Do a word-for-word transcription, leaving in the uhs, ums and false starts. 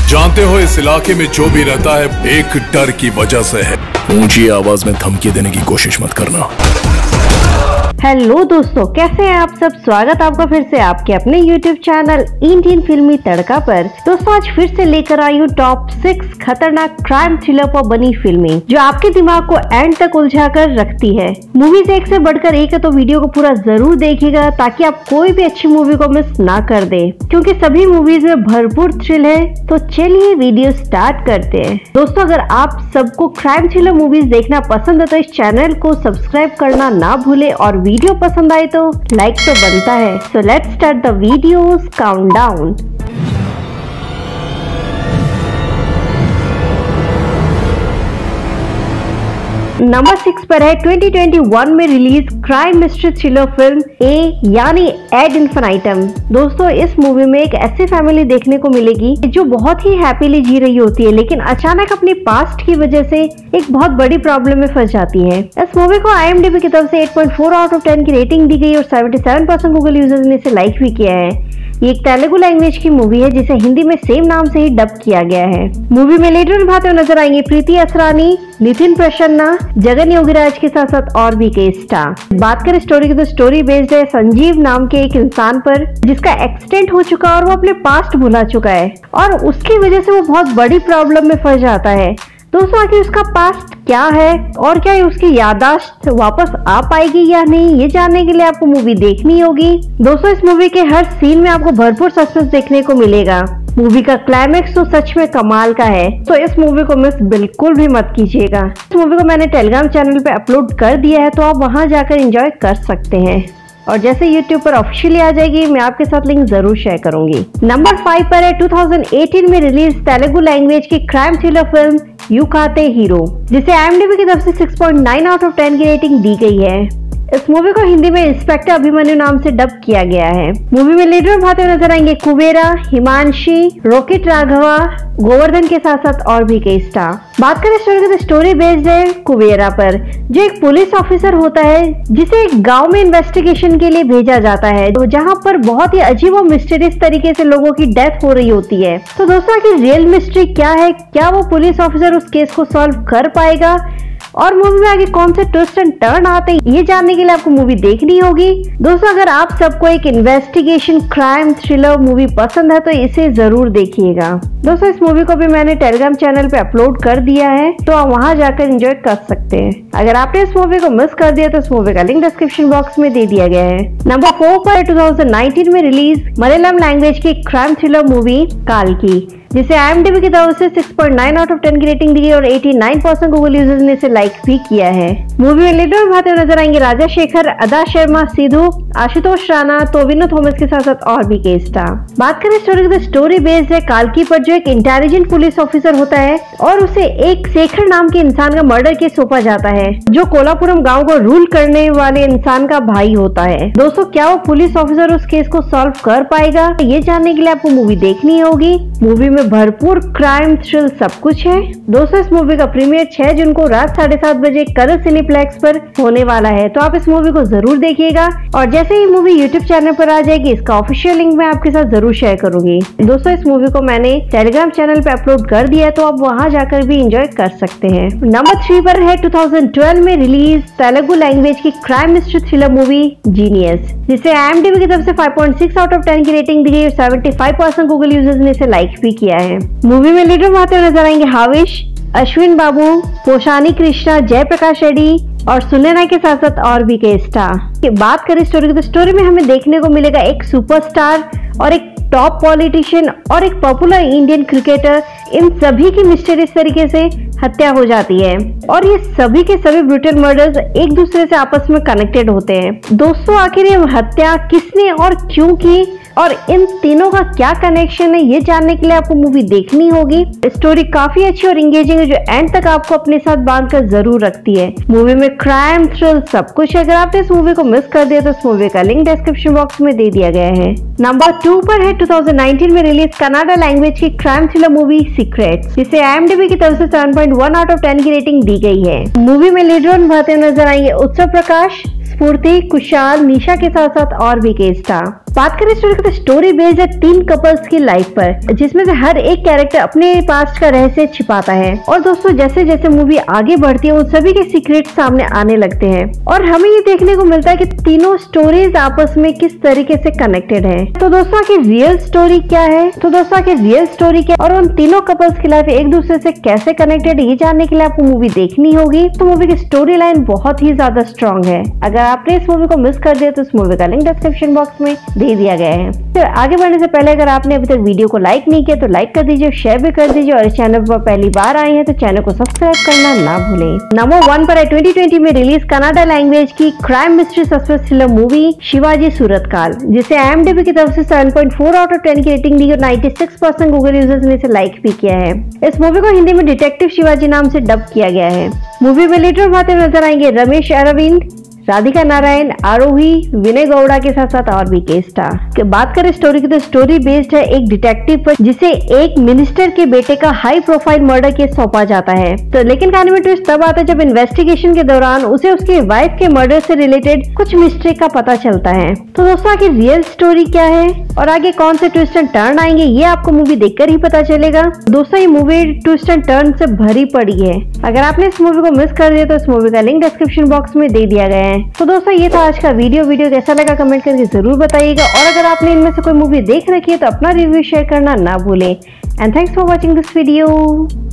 जानते हो इस इलाके में जो भी रहता है एक डर की वजह से है। ऊंची आवाज में धमकी देने की कोशिश मत करना। हेलो दोस्तों, कैसे हैं आप सब। स्वागत आपका फिर से आपके अपने यूट्यूब चैनल इंडियन फिल्मी तड़का पर। दोस्तों आज फिर से लेकर आई हूँ टॉप सिक्स खतरनाक क्राइम थ्रिलर पर बनी फिल्में जो आपके दिमाग को एंड तक उलझा कर रखती है। मूवीज एक से बढ़कर एक है तो वीडियो को पूरा जरूर देखिएगा ताकि आप कोई भी अच्छी मूवी को मिस ना कर दे, क्योंकि सभी मूवीज में भरपूर थ्रिल है। तो चलिए वीडियो स्टार्ट करते हैं। दोस्तों अगर आप सबको क्राइम थ्रिलर मूवीज देखना पसंद है तो इस चैनल को सब्सक्राइब करना ना भूले और वीडियो पसंद आए तो लाइक तो बनता है। So let's start the videos countdown. Number six पर है ट्वेंटी ट्वेंटी वन में release crime mystery thriller film ए यानी एड इन्फिनिटम। दोस्तों इस मूवी में एक ऐसी फैमिली देखने को मिलेगी जो बहुत ही हैप्पीली जी रही होती है, लेकिन अचानक अपनी पास्ट की वजह से एक बहुत बड़ी प्रॉब्लम में फंस जाती है। इस मूवी को आई एम डी बी की तरफ से eight point four out of ten की रेटिंग दी गई और seventy seven percent Google users ने इसे लाइक भी किया है। ये एक तेलुगु लैंग्वेज की मूवी है जिसे हिंदी में सेम नाम से ही डब किया गया है। मूवी में लीडर निभाते हुए नजर आएंगे प्रीति असरानी, नितिन प्रसन्ना, जगन योगीराज के साथ साथ और भी कई स्टार। बात करें स्टोरी की तो स्टोरी बेस्ड है संजीव नाम के एक इंसान पर जिसका एक्सीडेंट हो चुका है और वो अपने पास्ट भुला चुका है और उसकी वजह से वो बहुत बड़ी प्रॉब्लम में फंस जाता है। दोस्तों आखिर उसका पास्ट क्या है और क्या उसकी याददाश्त वापस आ पाएगी या नहीं, ये जानने के लिए आपको मूवी देखनी होगी। दोस्तों इस मूवी के हर सीन में आपको भरपूर सस्पेंस देखने को मिलेगा। मूवी का क्लाइमेक्स तो सच में कमाल का है, तो इस मूवी को मिस बिल्कुल भी मत कीजिएगा। इस मूवी को मैंने टेलीग्राम चैनल पे अपलोड कर दिया है, तो आप वहां जाकर एंजॉय कर सकते हैं और जैसे यूट्यूब पर ऑफिशियली आ जाएगी मैं आपके साथ लिंक जरूर शेयर करूंगी। नंबर फाइव पर है टू थाउजेंड एटीन में रिलीज तेलुगु लैंग्वेज की crime thriller film U Kathe Hero, जिसे आई एम डी बी की तरफ से six point nine out of ten की रेटिंग दी गई है। इस मूवी को हिंदी में इंस्पेक्टर अभिमन्यु नाम से डब किया गया है। मूवी में लीडर निभाते हुए नजर आएंगे कुबेरा, हिमांशी, रॉकेट राघवा, गोवर्धन के साथ साथ और भी कई स्टार। बात करें स्टोरी की तो स्टोरी बेस्ड है कुबेरा पर, जो एक पुलिस ऑफिसर होता है जिसे एक गांव में इन्वेस्टिगेशन के लिए भेजा जाता है, तो जहां पर बहुत ही अजीब और मिस्टीरियस तरीके से लोगों की डेथ हो रही होती है। तो दोस्तों आखिर रियल मिस्ट्री क्या है, क्या वो पुलिस ऑफिसर उस केस को सॉल्व कर पाएगा और मूवी में आगे कौन से ट्विस्ट एंड टर्न आते हैं, ये जानने के लिए आपको मूवी देखनी होगी। दोस्तों अगर आप सबको एक इन्वेस्टिगेशन क्राइम थ्रिलर मूवी पसंद है तो इसे जरूर देखिएगा। दोस्तों इस मूवी को भी मैंने टेलीग्राम चैनल पे अपलोड कर दिया है, तो आप वहां जाकर एंजॉय कर सकते हैं। अगर आपने इस मूवी को मिस कर दिया तो इस मूवी का लिंक डिस्क्रिप्शन बॉक्स में दे दिया गया है। नंबर फोर पर टू थाउजेंड नाइनटीन में रिलीज मलयालम लैंग्वेज की क्राइम थ्रिलर मूवी काल्की, जिसे आई एम डी बी की तरफ से six point nine out of ten की रेटिंग दी गई और eighty nine percent Google users ने इसे लाइक भी किया है। मूवी में लीडर निभाते हुए नजर आएंगे राजा शेखर, अदा शर्मा, सिद्धू, आशुतोष राणा, टोविनो थॉमस के साथ साथ और भी कई स्टार। बात करें स्टोरी की तो स्टोरी बेस्ड है काल्की पर, जो एक इंटेलिजेंट पुलिस ऑफिसर होता है और उसे एक शेखर नाम के इंसान का मर्डर केस सौंपा जाता है जो कोलापुरम गाँव को रूल करने वाले इंसान का भाई होता है। दोस्तों क्या वो पुलिस ऑफिसर उस केस को सॉल्व कर पाएगा, ये जानने के लिए आपको मूवी देखनी होगी। मूवी में भरपूर क्राइम थ्रिल सब कुछ है। दोस्तों इस मूवी का प्रीमियर छह जून को रात साढ़े सात बजे कलर सिनेप्लेक्स पर होने वाला है, तो आप इस मूवी को जरूर देखिएगा और जैसे ही मूवी यूट्यूब चैनल पर आ जाएगी इसका ऑफिशियल लिंक मैं आपके साथ जरूर शेयर करूंगी। दोस्तों इस मूवी को मैंने टेलीग्राम चैनल पे अपलोड कर दिया है, तो आप वहां जाकर भी एंजॉय कर सकते हैं। नंबर थ्री पर है टू थाउजेंड ट्वेल्व में रिलीज तेलुगु लैंग्वेज की crime mystery thriller movie genius, जिसे आई एम डी बी की तरफ से five point six out of ten की रेटिंग दी गई और seventy five percent Google users ने इसे लाइक भी किया है। मूवी में लीडर निभाते हुए नजर आएंगे हाविश, अश्विन बाबू, पोशानी कृष्णा, जयप्रकाश रेड्डी और सुनैना के साथ साथ और भी कई स्टार। बात करें स्टोरी की तो स्टोरी में हमें देखने को मिलेगा एक सुपरस्टार और एक टॉप पॉलिटिशियन और एक पॉपुलर इंडियन क्रिकेटर, इन सभी की मिस्टीरियस तरीके से हत्या हो जाती है और ये सभी के सभी ब्रूटल मर्डर्स एक दूसरे से आपस में कनेक्टेड होते हैं। दोस्तों आखिर ये हत्या किसने और क्यों की और इन तीनों का क्या कनेक्शन है, ये जानने के लिए आपको मूवी देखनी होगी। स्टोरी काफी अच्छी और इंगेजिंग है जो एंड तक आपको अपने साथ बांधकर जरूर रखती है। मूवी में क्राइम थ्रिल सब कुछ। अगर आपने इस मूवी को मिस कर दिया तो इस मूवी का लिंक डिस्क्रिप्शन बॉक्स में दे दिया गया है। नंबर टू पर है टू थाउजेंड नाइनटीन में रिलीज कनाडा लैंग्वेज की क्राइम थ्रिलर मूवी सीक्रेट, जिसे आई एम डी बी की तरफ से seven point one out of ten की रेटिंग दी गई है। मूवी में लीड रोल निभाते हुए नजर आएंगे उत्सव प्रकाश, स्फूर्ति, कुशाल, निशा के साथ साथ और भी केस था। बात करें स्टोरी की तो स्टोरी बेस्ड है तीन कपल्स की लाइफ पर, जिसमें से हर एक कैरेक्टर अपने पास्ट का रहस्य छिपाता है। और दोस्तों जैसे जैसे मूवी आगे बढ़ती है उन सभी के सीक्रेट सामने आने लगते हैं और हमें ये देखने को मिलता है कि तीनों स्टोरीज आपस में किस तरीके से कनेक्टेड है। तो दोस्तों की रियल स्टोरी क्या है तो दोस्तों की रियल स्टोरी क्या और उन तीनों कपल्स की लाइफ एक दूसरे से कैसे कनेक्टेड, ये जानने के लिए आपको मूवी देखनी होगी। तो मूवी की स्टोरी लाइन बहुत ही ज्यादा स्ट्रॉन्ग है। अगर आपने इस मूवी को मिस कर दिया तो इस मूवी का लिंक डिस्क्रिप्शन बॉक्स में दे दिया गया है। तो आगे बढ़ने से पहले अगर आपने अभी तक वीडियो को लाइक नहीं किया तो लाइक कर दीजिए, शेयर भी कर दीजिए और इस चैनल पर पहली बार आए हैं तो चैनल को सब्सक्राइब करना ना भूलें। नंबर वन पर है ट्वेंटी ट्वेंटी में रिलीज कनाडा लैंग्वेज की crime mystery suspense thriller movie Shivaji Surathkal, जिसे आई एम डी बी की तरफ से seven point four out of ten की रेटिंग दी और ninety six percent Google users ने इसे लाइक भी किया है। इस मूवी को हिंदी में डिटेक्टिव शिवाजी नाम से डब किया गया है। मूवी में लीडर भाते नजर आएंगे रमेश अरविंद, राधिका नारायण, आरोही, विनय गौड़ा के साथ साथ और भी केस था। बात करें स्टोरी की तो स्टोरी बेस्ड है एक डिटेक्टिव पर, जिसे एक मिनिस्टर के बेटे का हाई प्रोफाइल मर्डर केस सौंपा जाता है। तो लेकिन कहानी में ट्विस्ट तब आता है जब इन्वेस्टिगेशन के दौरान उसे उसकी वाइफ के मर्डर से रिलेटेड कुछ मिस्ट्री का पता चलता है। तो दोस्तों आगे रियल स्टोरी क्या है और आगे कौन से ट्विस्ट एंड टर्न आएंगे ये आपको मूवी देखकर ही पता चलेगा। दोस्तों ये मूवी ट्विस्ट एंड टर्न से भरी पड़ी है। अगर आपने इस मूवी को मिस कर दिया तो इस मूवी का लिंक डिस्क्रिप्शन बॉक्स में दे दिया गया है। तो दोस्तों ये था आज का वीडियो वीडियो कैसा लगा कमेंट करके जरूर बताइएगा और अगर आपने इनमें से कोई मूवी देख रखी है तो अपना रिव्यू शेयर करना ना भूलें। And thanks for watching this video.